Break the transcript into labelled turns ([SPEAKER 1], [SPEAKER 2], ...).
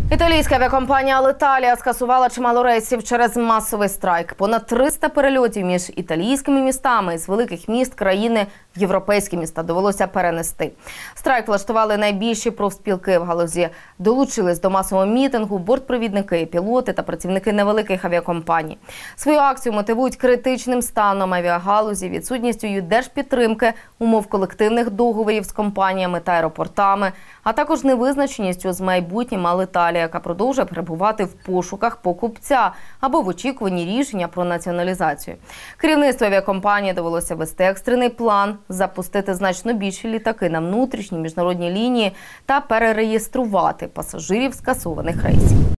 [SPEAKER 1] Італійська авіакомпанія Alitalia скасувала чимало рейсів через масовий страйк. Понад 300 перельотів між італійськими містами з великих міст країни в європейські міста довелося перенести. Страйк влаштували найбільші профспілки в галузі. Долучились до масового мітингу бортпровідники, пілоти та працівники невеликих авіакомпаній. Свою акцію мотивують критичним станом авіагалузі, відсутністю її держпідтримки, умов колективних договорів з компаніями та аеропортами, а також невизначеністю з майбутнім Alitalia, яка продовжує перебувати в пошуках покупця або в очікуванні рішення про націоналізацію. Керівництву авіакомпанії довелося вести екстрений план, запустити значно більші літаки на внутрішні міжнародні лінії та перереєструвати пасажирів скасованих рейсів.